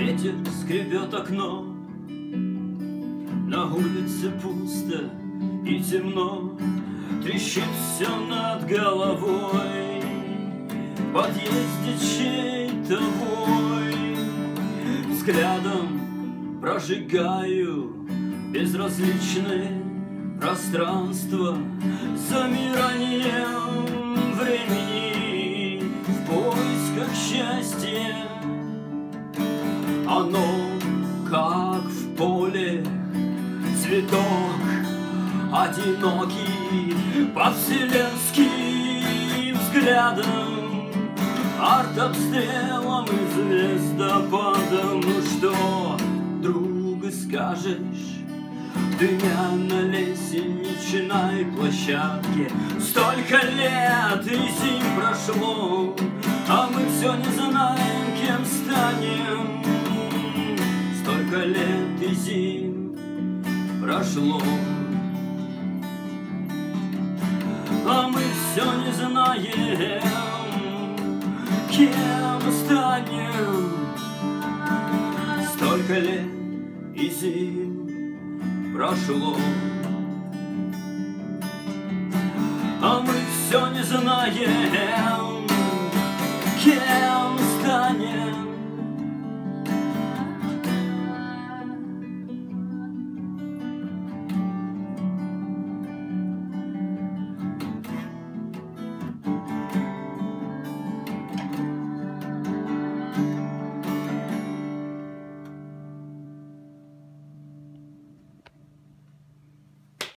Ветер скребет окно, на улице пусто и темно, трещит все над головой, в подъезде чей-то вой. Взглядом прожигаю безразличное пространство замиранием времени в поисках счастья. Оно, как в поле цветок одинокий, под вселенским взглядом, артобстрелом и звездопадом. Ну что, друг, скажешь, дымя на лестничной площадке? Столько лет и зим прошло, а мы все не знаем, кем станем. Столько лет и зим прошло, а мы все не знаем, кем станем. Столько лет и зим прошло, а мы все не знаем,